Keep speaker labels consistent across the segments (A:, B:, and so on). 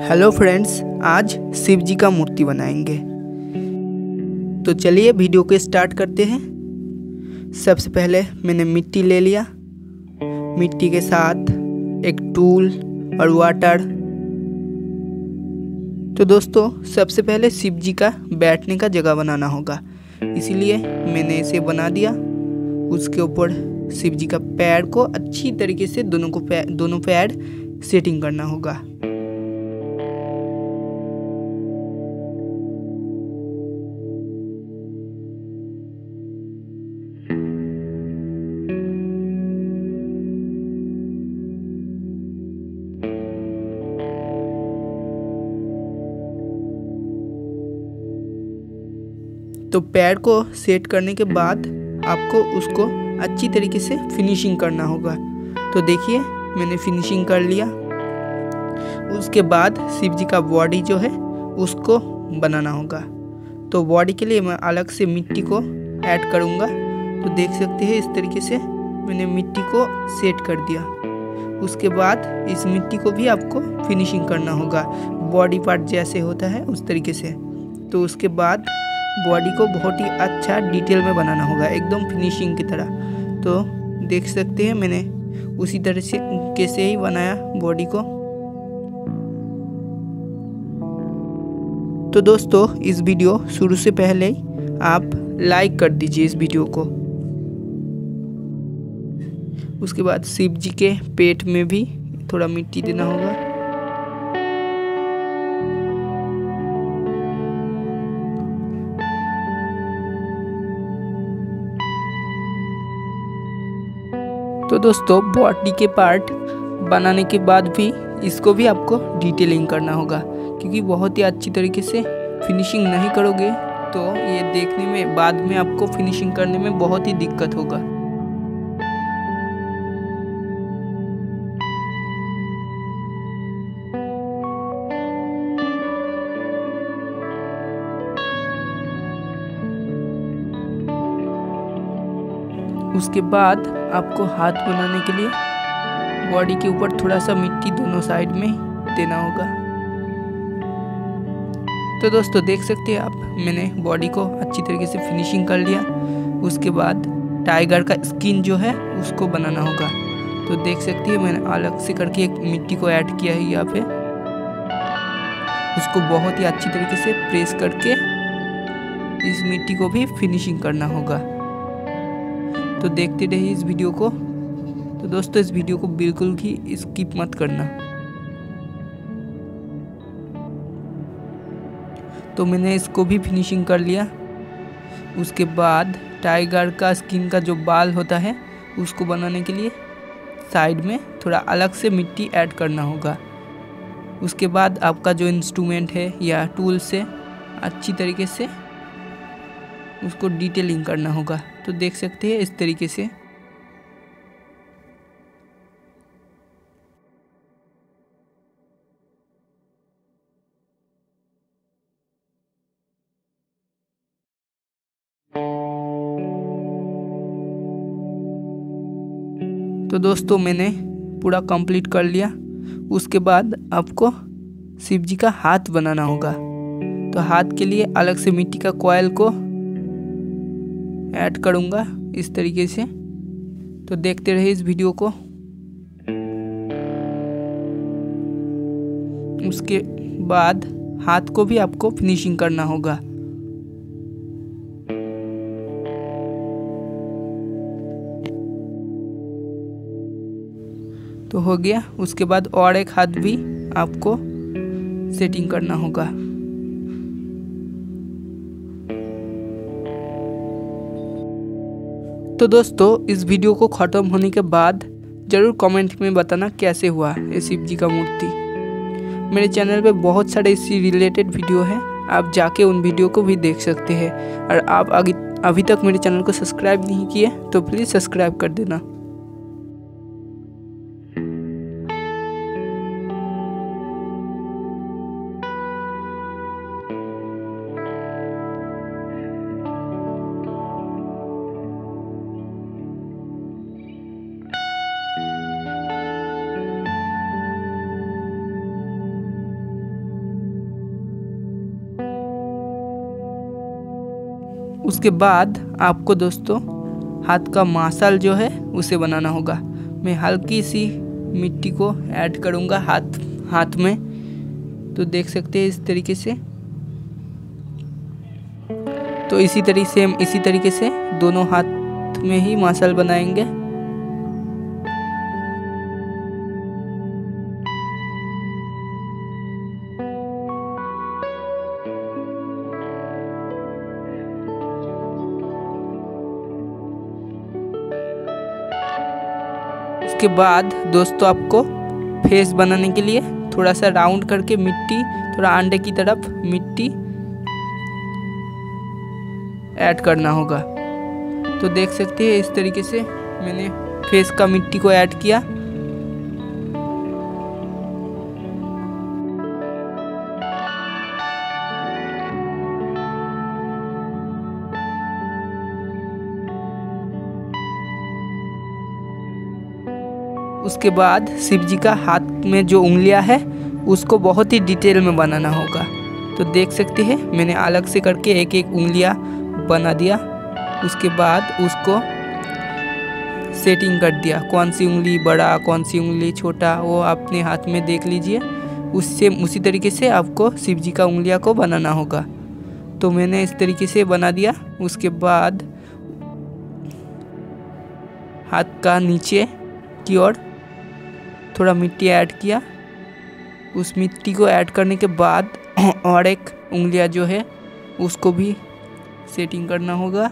A: Hello friends, आज शिव जी का मूर्ति बनाएंगे। तो चलिए वीडियो को स्टार्ट करते हैं। सबसे पहले मैंने मिट्टी ले लिया। मिट्टी के साथ एक टूल और वाटर। तो दोस्तों, सबसे पहले शिव जी का बैठने का जगह बनाना होगा, इसीलिए मैंने इसे बना दिया। उसके ऊपर शिव जी का पैर को अच्छी तरीके से दोनों पैर सेटिंग करना होगा। तो पैर को सेट करने के बाद आपको उसको अच्छी तरीके से फिनिशिंग करना होगा। तो देखिए, मैंने फिनिशिंग कर लिया। उसके बाद शिव जी का बॉडी जो है उसको बनाना होगा। तो बॉडी के लिए मैं अलग से मिट्टी को ऐड करूँगा। तो देख सकते हैं, इस तरीके से मैंने मिट्टी को सेट कर दिया। उसके बाद इस मिट्टी को भी आपको फिनिशिंग करना होगा, बॉडी पार्ट जैसे होता है उस तरीके से। तो उसके बाद बॉडी को बहुत ही अच्छा डिटेल में बनाना होगा, एकदम फिनिशिंग की तरह। तो देख सकते हैं, मैंने उसी तरह से कैसे ही बनाया बॉडी को। तो दोस्तों, इस वीडियो शुरू से पहले आप लाइक कर दीजिए इस वीडियो को। उसके बाद शिव जी के पेट में भी थोड़ा मिट्टी देना होगा। तो दोस्तों, बॉडी के पार्ट बनाने के बाद भी इसको भी आपको डिटेलिंग करना होगा, क्योंकि बहुत ही अच्छी तरीके से फिनिशिंग नहीं करोगे तो ये देखने में बाद में आपको फिनिशिंग करने में बहुत ही दिक्कत होगा। उसके बाद आपको हाथ बनाने के लिए बॉडी के ऊपर थोड़ा सा मिट्टी दोनों साइड में देना होगा। तो दोस्तों, देख सकते हैं आप, मैंने बॉडी को अच्छी तरीके से फिनिशिंग कर लिया। उसके बाद टाइगर का स्किन जो है उसको बनाना होगा। तो देख सकते हैं, मैंने अलग से करके एक मिट्टी को ऐड किया है यहाँ पे। उसको बहुत ही अच्छी तरीके से प्रेस करके इस मिट्टी को भी फिनिशिंग करना होगा। तो देखते रहिए इस वीडियो को। तो दोस्तों, इस वीडियो को बिल्कुल भी स्किप मत करना। तो मैंने इसको भी फिनिशिंग कर लिया। उसके बाद टाइगर का स्किन का जो बाल होता है उसको बनाने के लिए साइड में थोड़ा अलग से मिट्टी ऐड करना होगा। उसके बाद आपका जो इंस्ट्रूमेंट है या टूल से अच्छी तरीके से उसको डिटेलिंग करना होगा। तो देख सकते हैं इस तरीके से। तो दोस्तों, मैंने पूरा कंप्लीट कर लिया। उसके बाद आपको शिव जी का हाथ बनाना होगा। तो हाथ के लिए अलग से मिट्टी का कॉइल को ऐड करूँगा इस तरीके से। तो देखते रहिए इस वीडियो को। उसके बाद हाथ को भी आपको फिनिशिंग करना होगा। तो हो गया। उसके बाद और एक हाथ भी आपको सेटिंग करना होगा। तो दोस्तों, इस वीडियो को ख़त्म होने के बाद ज़रूर कमेंट में बताना कैसे हुआ ये शिव जी का मूर्ति। मेरे चैनल पे बहुत सारे इसी रिलेटेड वीडियो हैं, आप जाके उन वीडियो को भी देख सकते हैं। और आप अभी तक मेरे चैनल को सब्सक्राइब नहीं किए तो प्लीज़ सब्सक्राइब कर देना। उसके बाद आपको दोस्तों हाथ का मसाज जो है उसे बनाना होगा। मैं हल्की सी मिट्टी को ऐड करूँगा हाथ में, तो देख सकते हैं इस तरीके से। तो इसी तरीके से दोनों हाथ में ही मसाज बनाएंगे। उसके बाद दोस्तों आपको फेस बनाने के लिए थोड़ा सा राउंड करके मिट्टी, थोड़ा अंडे की तरफ मिट्टी ऐड करना होगा। तो देख सकते हैं इस तरीके से मैंने फेस का मिट्टी को ऐड किया। उसके बाद शिव जी का हाथ में जो उंगलियां है उसको बहुत ही डिटेल में बनाना होगा। तो देख सकते हैं मैंने अलग से करके एक एक उंगलियां बना दिया। उसके बाद उसको सेटिंग कर दिया, कौन सी उंगली बड़ा कौन सी उंगली छोटा वो अपने हाथ में देख लीजिए। उसी तरीके से आपको शिव जी का उंगलियां को बनाना होगा। तो मैंने इस तरीके से बना दिया। उसके बाद हाथ का नीचे की ओर थोड़ा मिट्टी ऐड किया। उस मिट्टी को ऐड करने के बाद और एक उंगलियां जो है उसको भी सेटिंग करना होगा।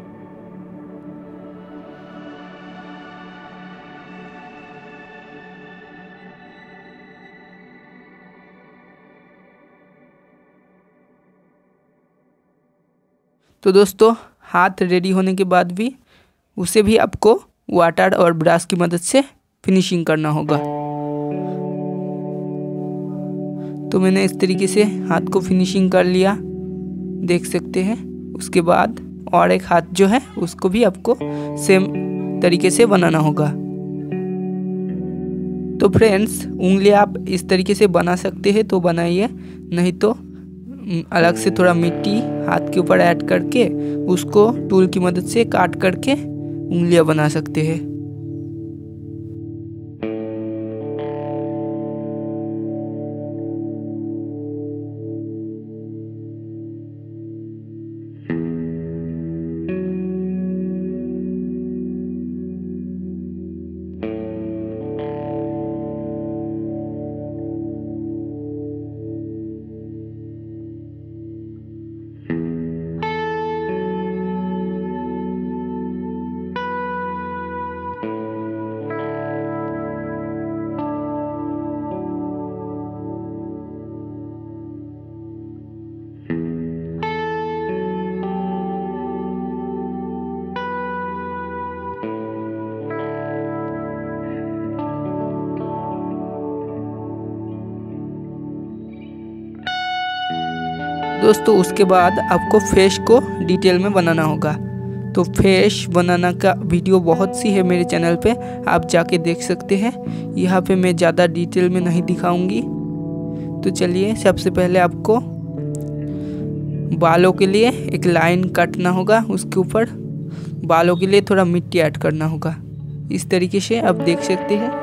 A: तो दोस्तों हाथ रेडी होने के बाद भी उसे भी आपको वाटर और ब्रश की मदद से फिनिशिंग करना होगा। तो मैंने इस तरीके से हाथ को फिनिशिंग कर लिया, देख सकते हैं। उसके बाद और एक हाथ जो है उसको भी आपको सेम तरीके से बनाना होगा। तो फ्रेंड्स उंगलियां आप इस तरीके से बना सकते हैं तो बनाइए, नहीं तो अलग से थोड़ा मिट्टी हाथ के ऊपर ऐड करके उसको टूल की मदद से काट करके उंगलियां बना सकते हैं। दोस्तों उसके बाद आपको फेस को डिटेल में बनाना होगा। तो फेस बनाना का वीडियो बहुत सी है मेरे चैनल पे, आप जाके देख सकते हैं। यहाँ पे मैं ज़्यादा डिटेल में नहीं दिखाऊंगी। तो चलिए सबसे पहले आपको बालों के लिए एक लाइन काटना होगा। उसके ऊपर बालों के लिए थोड़ा मिट्टी ऐड करना होगा। इस तरीके से आप देख सकते हैं।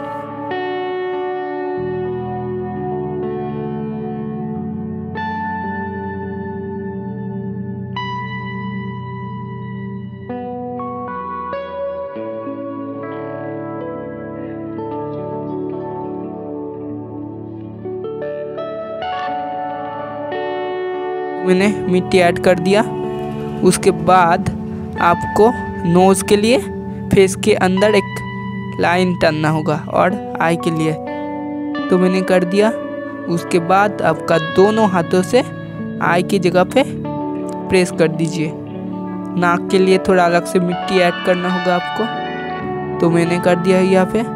A: मैंने मिट्टी ऐड कर दिया। उसके बाद आपको नोज़ के लिए फेस के अंदर एक लाइन टानना होगा और आई के लिए, तो मैंने कर दिया। उसके बाद आपका दोनों हाथों से आई की जगह पे प्रेस कर दीजिए। नाक के लिए थोड़ा अलग से मिट्टी ऐड करना होगा आपको, तो मैंने कर दिया है यहाँ पे।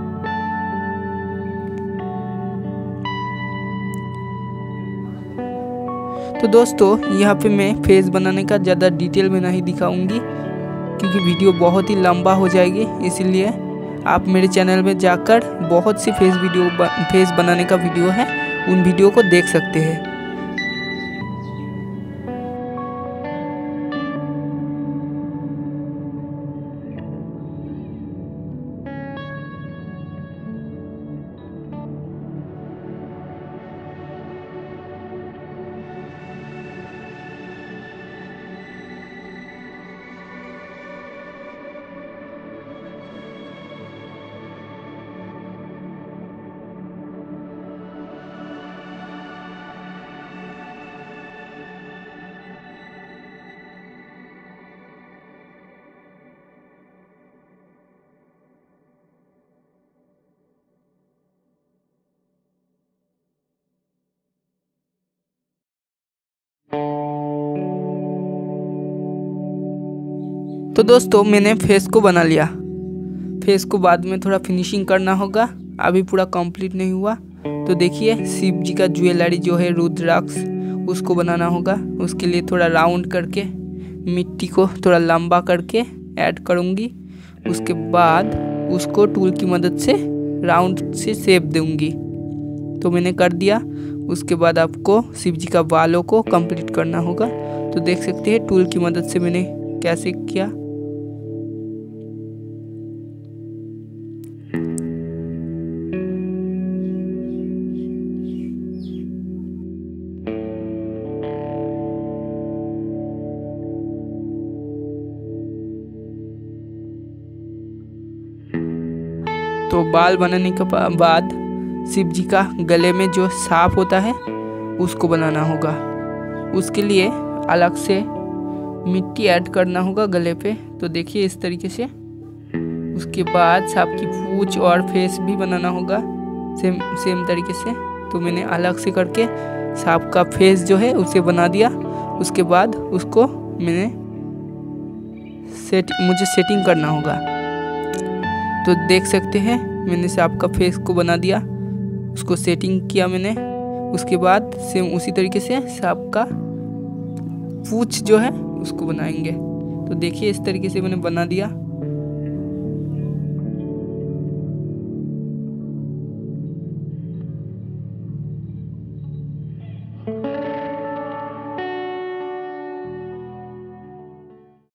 A: तो दोस्तों यहाँ पे मैं फेस बनाने का ज़्यादा डिटेल में नहीं दिखाऊंगी क्योंकि वीडियो बहुत ही लंबा हो जाएगी। इसीलिए आप मेरे चैनल में जाकर बहुत सी फेस बनाने का वीडियो है, उन वीडियो को देख सकते हैं। तो दोस्तों मैंने फेस को बना लिया। फेस को बाद में थोड़ा फिनिशिंग करना होगा, अभी पूरा कंप्लीट नहीं हुआ। तो देखिए शिव जी का ज्वेलरी जो है रुद्राक्ष, उसको बनाना होगा। उसके लिए थोड़ा राउंड करके मिट्टी को थोड़ा लंबा करके ऐड करूँगी। उसके बाद उसको टूल की मदद से राउंड से शेप दूंगी। तो मैंने कर दिया। उसके बाद आपको शिव जी का बालों को कंप्लीट करना होगा। तो देख सकते हैं टूल की मदद से मैंने कैसे किया। तो बाल बनाने के बाद शिव जी का गले में जो सांप होता है उसको बनाना होगा। उसके लिए अलग से मिट्टी ऐड करना होगा गले पे। तो देखिए इस तरीके से। उसके बाद सांप की पूंछ और फेस भी बनाना होगा सेम तरीके से। तो मैंने अलग से करके सांप का फेस जो है उसे बना दिया। उसके बाद उसको मुझे सेटिंग करना होगा। तो देख सकते हैं मैंने सांप का फेस को बना दिया, उसको सेटिंग किया मैंने। उसके बाद सेम उसी तरीके से सांप का पूंछ जो है उसको बनाएंगे। तो देखिए इस तरीके से मैंने बना दिया।